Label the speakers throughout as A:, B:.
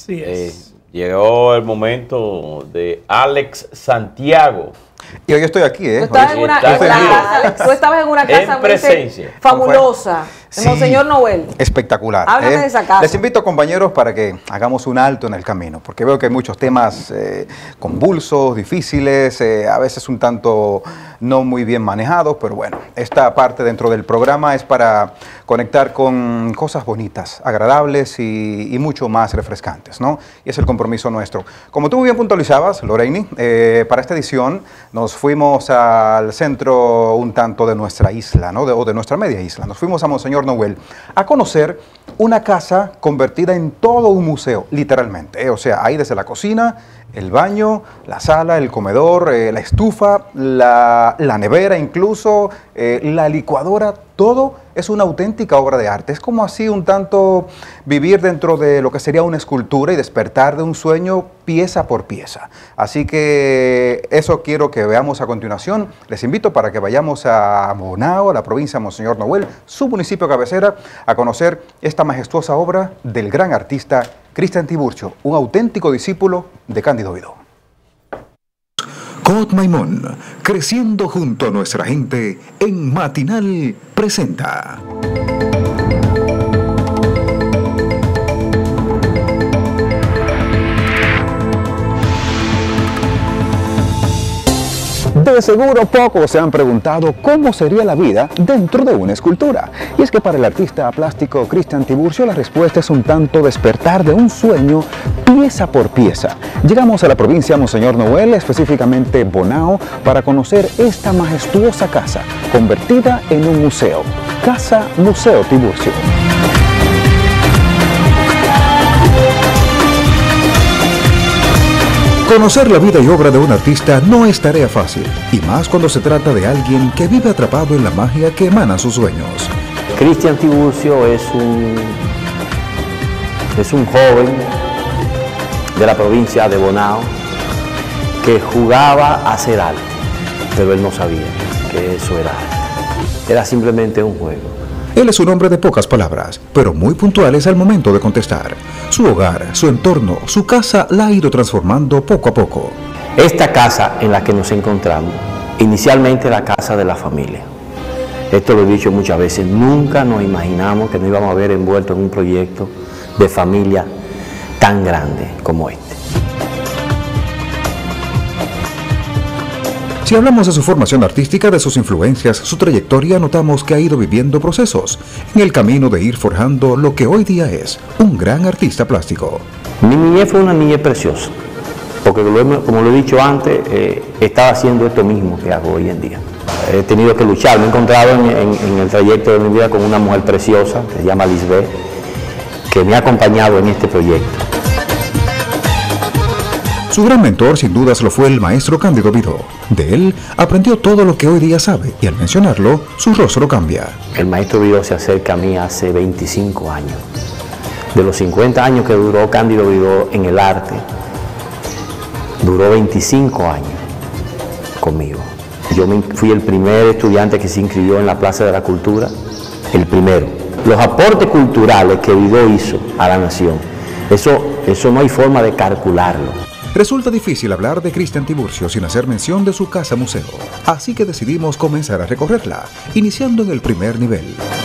A: Así es.
B: Llegó el momento de Alex Santiago.
C: Y hoy estoy aquí, ¿eh?
D: Tú estabas en una casa
B: en presencia.
D: fabulosa,
C: Sí,
D: de Monseñor Noel.
C: Espectacular.
D: Háblame de esa casa.
C: Les invito, compañeros, para que hagamos un alto en el camino, porque veo que hay muchos temas convulsos, difíciles, a veces un tanto no muy bien manejados, pero bueno, esta parte dentro del programa es para conectar con cosas bonitas, agradables y mucho más refrescantes, ¿no? Y es el compromiso nuestro. Como tú muy bien puntualizabas, Lorraine, para esta edición nos fuimos al centro un tanto de nuestra isla, ¿no? O de nuestra media isla. Nos fuimos a Monseñor Noel a conocer una casa convertida en todo un museo, literalmente. O sea, ahí desde la cocina, el baño, la sala, el comedor, la estufa, la nevera incluso, la licuadora, todo es una auténtica obra de arte. Es como así un tanto vivir dentro de lo que sería una escultura y despertar de un sueño pieza por pieza. Así que eso quiero que veamos a continuación. Les invito para que vayamos a Bonao, la provincia de Monseñor Noel, su municipio cabecera, a conocer esta majestuosa obra del gran artista Cristian Tiburcio, un auténtico discípulo de Cándido Vidó.
E: Cot Maimón, creciendo junto a nuestra gente en Matinal presenta.
C: De seguro pocos se han preguntado cómo sería la vida dentro de una escultura. Y es que para el artista plástico Cristian Tiburcio la respuesta es un tanto despertar de un sueño pieza por pieza. Llegamos a la provincia de Monseñor Noel, específicamente Bonao, para conocer esta majestuosa casa, convertida en un museo. Casa Museo Tiburcio.
E: Conocer la vida y obra de un artista no es tarea fácil, y más cuando se trata de alguien que vive atrapado en la magia que emana sus sueños.
F: Cristian Tiburcio es un joven de la provincia de Bonao que jugaba a hacer arte, pero él no sabía que eso era arte. Era simplemente un juego.
E: Él es un hombre de pocas palabras, pero muy puntuales al momento de contestar. Su hogar, su entorno, su casa la ha ido transformando poco a poco.
F: Esta casa en la que nos encontramos, inicialmente la casa de la familia. Esto lo he dicho muchas veces, nunca nos imaginamos que nos íbamos a ver envueltos en un proyecto de familia tan grande como este.
E: Si hablamos de su formación artística, de sus influencias, su trayectoria, notamos que ha ido viviendo procesos en el camino de ir forjando lo que hoy día es un gran artista plástico.
F: Mi niñez fue una niñez preciosa, porque como lo he dicho antes, estaba haciendo esto mismo que hago hoy en día. He tenido que luchar, me he encontrado en el trayecto de mi vida con una mujer preciosa, que se llama Lisbeth, que me ha acompañado en este proyecto.
E: Su gran mentor sin dudas lo fue el maestro Cándido Vidó. De él aprendió todo lo que hoy día sabe y al mencionarlo, su rostro cambia.
F: El maestro Vidó se acerca a mí hace 25 años. De los 50 años que duró Cándido Vidó en el arte, duró 25 años conmigo. Yo fui el primer estudiante que se inscribió en la Plaza de la Cultura, el primero. Los aportes culturales que Vidó hizo a la nación, eso no hay forma de calcularlo.
E: Resulta difícil hablar de Cristian Tiburcio sin hacer mención de su casa museo, así que decidimos comenzar a recorrerla, iniciando en el primer nivel.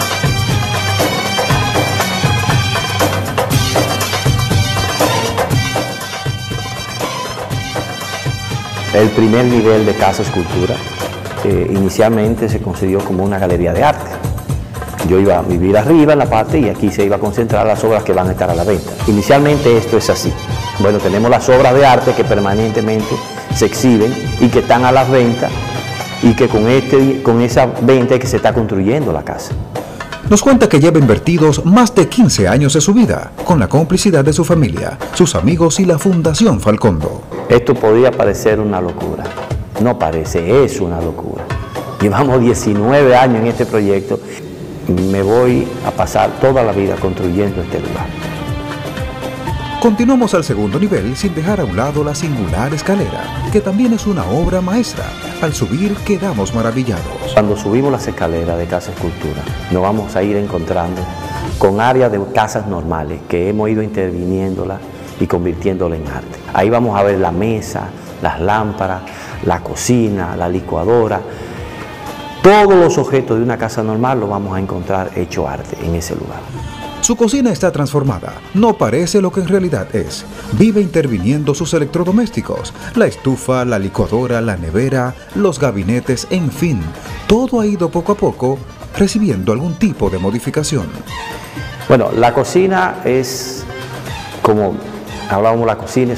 F: El primer nivel de Casa Escultura inicialmente se concedió como una galería de arte. Yo iba a vivir arriba en la parte y aquí se iba a concentrar las obras que van a estar a la venta. Inicialmente esto es así. Bueno, tenemos las obras de arte que permanentemente se exhiben y que están a las ventas y que con esa venta es que se está construyendo la casa.
E: Nos cuenta que lleva invertidos más de 15 años de su vida, con la complicidad de su familia, sus amigos y la Fundación Falcondo.
F: Esto podría parecer una locura. No parece, es una locura. Llevamos 19 años en este proyecto. Me voy a pasar toda la vida construyendo este lugar.
E: Continuamos al segundo nivel sin dejar a un lado la singular escalera, que también es una obra maestra. Al subir quedamos maravillados.
F: Cuando subimos las escaleras de Casa Escultura, nos vamos a ir encontrando con áreas de casas normales que hemos ido interviniéndolas y convirtiéndolo en arte. Ahí vamos a ver la mesa, las lámparas, la cocina, la licuadora. Todos los objetos de una casa normal los vamos a encontrar hecho arte en ese lugar.
E: Su cocina está transformada, no parece lo que en realidad es. Vive interviniendo sus electrodomésticos, la estufa, la licuadora, la nevera, los gabinetes, en fin, todo ha ido poco a poco recibiendo algún tipo de modificación.
F: Bueno, la cocina es, como hablábamos, la cocina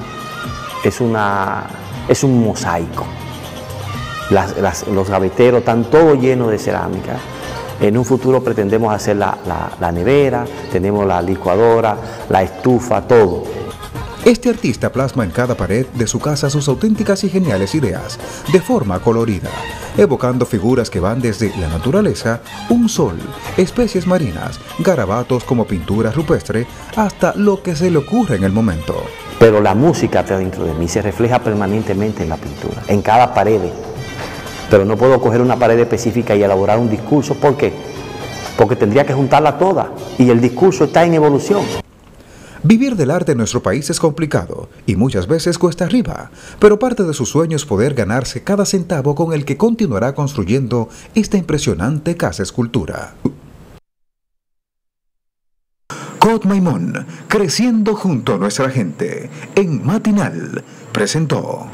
F: es un mosaico. Los gaveteros están todos llenos de cerámica. En un futuro pretendemos hacer la nevera, tenemos la licuadora, la estufa, todo.
E: Este artista plasma en cada pared de su casa sus auténticas y geniales ideas, de forma colorida, evocando figuras que van desde la naturaleza, un sol, especies marinas, garabatos como pintura rupestre, hasta lo que se le ocurre en el momento.
F: Pero la música está dentro de mí, se refleja permanentemente en la pintura, en cada pared. Pero no puedo coger una pared específica y elaborar un discurso. ¿Por qué? Porque tendría que juntarla toda y el discurso está en evolución.
E: Vivir del arte en nuestro país es complicado y muchas veces cuesta arriba, pero parte de su sueño es poder ganarse cada centavo con el que continuará construyendo esta impresionante casa escultura. Cot Maimón, creciendo junto a nuestra gente, en Matinal, presentó.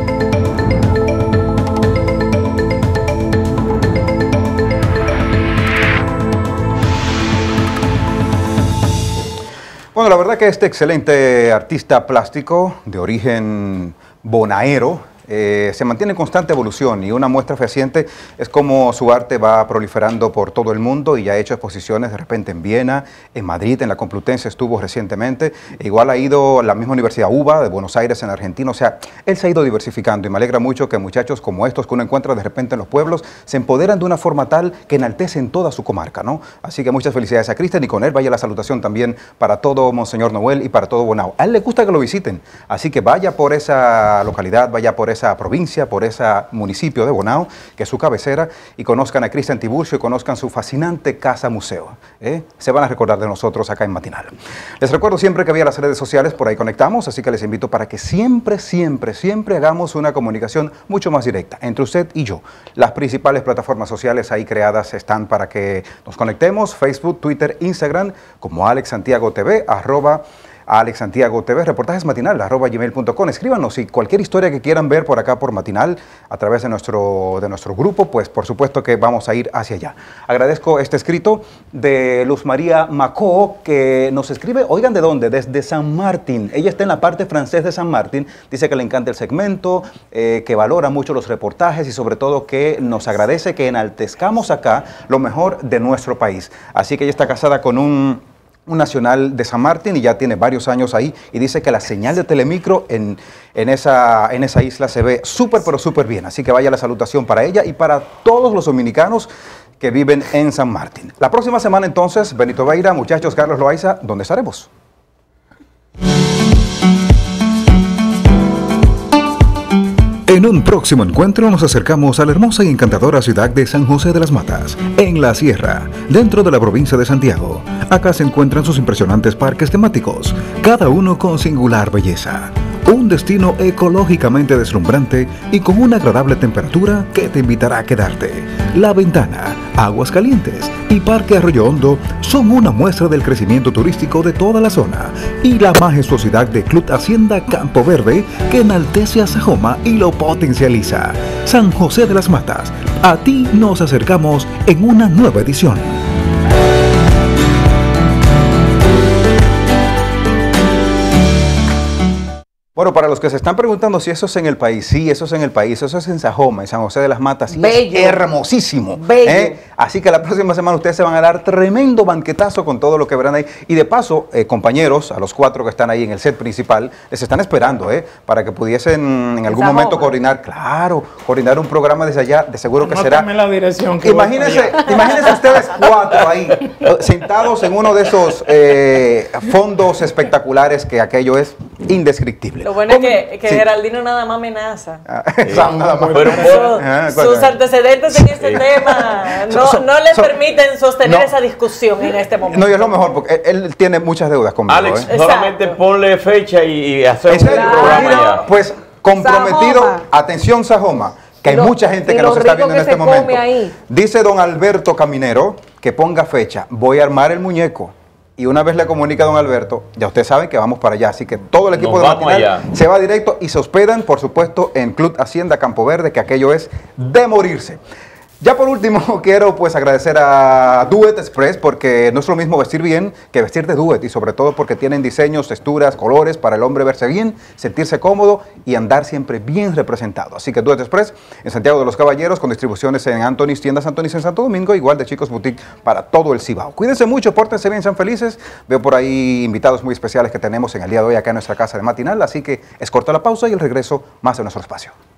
C: Bueno, la verdad que este excelente artista plástico de origen bonaero se mantiene en constante evolución y una muestra fehaciente es cómo su arte va proliferando por todo el mundo y ya ha hecho exposiciones de repente en Viena, en Madrid, en la Complutense estuvo recientemente, igual ha ido a la misma Universidad UBA de Buenos Aires en Argentina, o sea, él se ha ido diversificando y me alegra mucho que muchachos como estos que uno encuentra de repente en los pueblos se empoderan de una forma tal que enaltecen toda su comarca, ¿no? Así que muchas felicidades a Cristian y con él vaya la salutación también para todo Monseñor Noel y para todo Bonao. A él le gusta que lo visiten, así que vaya por esa localidad, vaya por esa provincia, por ese municipio de Bonao, que es su cabecera, y conozcan a Cristian Tiburcio y conozcan su fascinante casa museo. Se van a recordar de nosotros acá en Matinal. Les recuerdo siempre que vía las redes sociales, por ahí conectamos, así que les invito para que siempre hagamos una comunicación mucho más directa entre usted y yo. Las principales plataformas sociales ahí creadas están para que nos conectemos, Facebook, Twitter, Instagram, como Alex Santiago TV, Alex Santiago TV, reportajes matinal, @gmail.com. Escríbanos y cualquier historia que quieran ver por acá por Matinal a través de nuestro grupo, pues por supuesto que vamos a ir hacia allá. Agradezco este escrito de Luz María Macó, que nos escribe, oigan de dónde, desde San Martín. Ella está en la parte francés de San Martín, dice que le encanta el segmento, que valora mucho los reportajes y sobre todo que nos agradece que enaltezcamos acá lo mejor de nuestro país. Así que ella está casada con un nacional de San Martín y ya tiene varios años ahí y dice que la señal de Telemicro en esa isla se ve súper pero súper bien, así que vaya la salutación para ella y para todos los dominicanos que viven en San Martín. La próxima semana entonces, Benito Veira, muchachos, Carlos Loaiza, ¿dónde estaremos?
E: En un próximo encuentro nos acercamos a la hermosa y encantadora ciudad de San José de las Matas, en la Sierra, dentro de la provincia de Santiago. Acá se encuentran sus impresionantes parques temáticos, cada uno con singular belleza. Un destino ecológicamente deslumbrante y con una agradable temperatura que te invitará a quedarte. La Ventana, Aguas Calientes y Parque Arroyo Hondo son una muestra del crecimiento turístico de toda la zona y la majestuosidad de Club Hacienda Campo Verde que enaltece a Sajoma y lo potencializa. San José de las Matas, a ti nos acercamos en una nueva edición.
C: Bueno, para los que se están preguntando si eso es en el país, sí, eso es en el país, eso es en Sajoma, en San José de las Matas, y
D: bello,
C: es hermosísimo.
D: Bello.
C: Así que la próxima semana ustedes se van a dar tremendo banquetazo con todo lo que verán ahí. Y de paso, compañeros, a los 4 que están ahí en el set principal, les están esperando, para que pudiesen en algún momento coordinar, coordinar un programa desde allá, de seguro que será.
A: La dirección que
C: imagínense ustedes 4 ahí, sentados en uno de esos fondos espectaculares que aquello es indescriptible.
D: Lo bueno es que
C: Sí.
D: Geraldino nada más amenaza.
C: Nada más.
B: Pero
D: Sus antecedentes en este tema no le permiten sostener
C: no.
D: esa discusión en este momento.
C: No, y es lo mejor, porque él tiene muchas deudas conmigo.
B: Alex,
C: ¿eh?
B: solamente
D: Exacto.
B: ponle fecha y hacer
C: ¿En serio?
B: un programa
C: Mira,
B: ya.
C: pues comprometido,
D: Sajoma.
C: atención Sajoma, que hay
D: Lo-
C: mucha gente
D: y
C: que
D: lo
C: nos está
D: rico
C: viendo en
D: que
C: este
D: se come
C: momento.
D: ahí.
C: Dice don Alberto Caminero que ponga fecha, voy a armar el muñeco. Y una vez le comunica a don Alberto, ya ustedes saben que vamos para allá, así que todo el equipo
B: Nos
C: de
B: vamos
C: Matinal
B: allá.
C: se va directo y se hospedan, por supuesto, en Club Hacienda Campo Verde, que aquello es de morirse. Ya por último, quiero pues agradecer a Duet Express porque no es lo mismo vestir bien que vestir de Duet y sobre todo porque tienen diseños, texturas, colores para el hombre verse bien, sentirse cómodo y andar siempre bien representado. Así que Duet Express en Santiago de los Caballeros con distribuciones en Anthony's, tiendas Anthony's en Santo Domingo, igual de Chicos Boutique para todo el Cibao. Cuídense mucho, pórtense bien, sean felices. Veo por ahí invitados muy especiales que tenemos en el día de hoy acá en nuestra casa de Matinal, así que es corta la pausa y el regreso más de nuestro espacio.